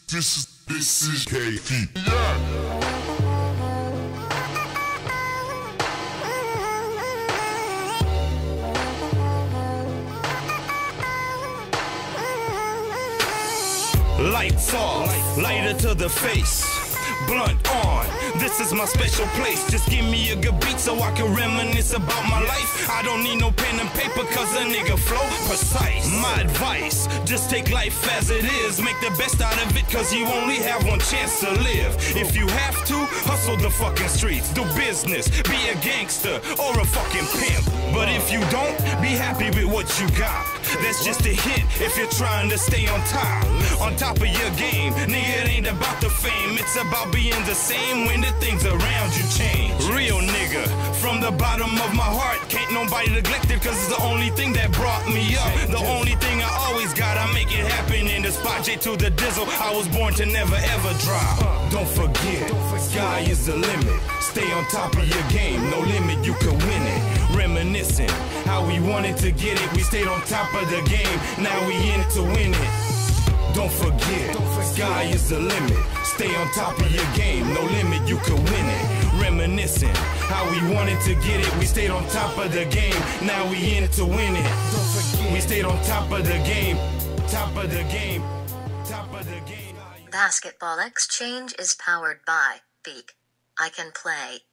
This is KD. Yeah. Lights off, lighter to the face, blunt on. This is my special place. Just give me a good beat so I can reminisce about my life. I don't need no pen and paper cause a nigga flow precise. My advice, just take life as it is. Make the best out of it cause you only have one chance to live. If you have to, hustle the fucking streets. Do business, be a gangster or a fucking pimp. But if you don't, be happy with what you got. That's just a hint if you're trying to stay on top of your game. Nigga, it ain't about the fame, it's about being the same when the things around you change. Real nigga, from the bottom of my heart, can't nobody neglect it cause it's the only thing that brought me up. The only thing I always got, I make it happen in the spot. J to the dizzle, I was born to never ever drop. Don't forget, sky is the limit. Stay on top of your game, no limit, you can win it. Reminiscing how we wanted to get it, we stayed on top of the game, now we in it to win it. Don't forget, sky is the limit. Stay on top of your game, no limit, you can win it. Reminiscing how we wanted to get it, we stayed on top of the game, now we in it to win it. Don't forget, we stayed on top of the game, top of the game, top of the game. Basketball Exchange is powered by Beak. I can play.